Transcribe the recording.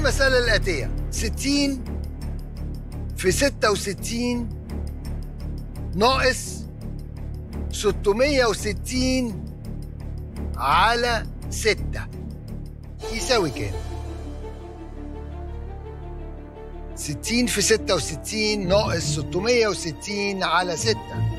المسألة الآتية: 60 في 66 ناقص 660 على 6 يساوي كام؟ 60 في 66 ناقص 660 على 6